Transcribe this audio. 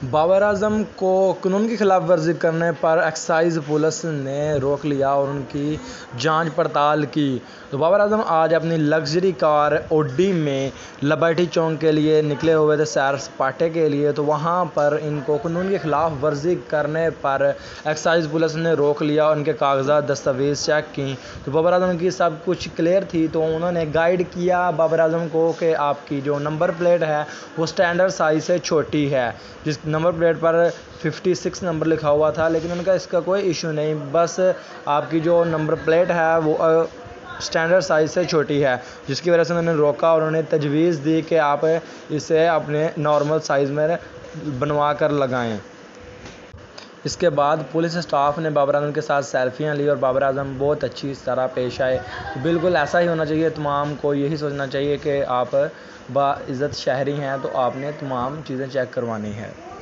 بابر اعظم کو قانون کی خلاف ورزی کرنے پر ایکسائز پولیس نے روک لیا اور ان کی جانچ پڑتال کی تو بابر اعظم آج اپنی لگژری کار اوڈی میں لبرٹی چوک کے لیے نکلے ہوئے تھے سیر سپاٹے کے لیے، تو وہاں پر ان کو قانون کی خلاف ورزی کرنے پر ایکسائز پولیس نے روک لیا اور ان کے کاغذات دستاویز چیک کی تو بابر اعظم کی سب کچھ کلیئر تھی۔ تو انہوں نے گائیڈ کیا بابر اعظم کو کہ آپ کی جو نمبر پلیٹ ہے وہ اسٹینڈرڈ سائز سے چھوٹی ہے، جس نمبر پلیٹ پر 56 نمبر لکھا ہوا تھا، لیکن ان کا اس کا کوئی ایشو نہیں، بس آپ کی جو نمبر پلیٹ ہے وہ اسٹینڈرڈ سائز سے چھوٹی ہے، جس کی وجہ سے انہوں نے روکا اور انہیں تجویز دی کہ آپ اسے اپنے نارمل سائز میں بنوا کر لگائیں۔ اس کے بعد پولیس اسٹاف نے بابر اعظم کے ساتھ سیلفیاں لی اور بابر اعظم بہت اچھی طرح پیش آئے۔ بالکل ایسا ہی ہونا چاہیے، تمام کو یہی سوچنا چاہیے کہ آپ باعزت شہری ہیں تو آپ نے تمام چیزیں چیک کروانی ہے۔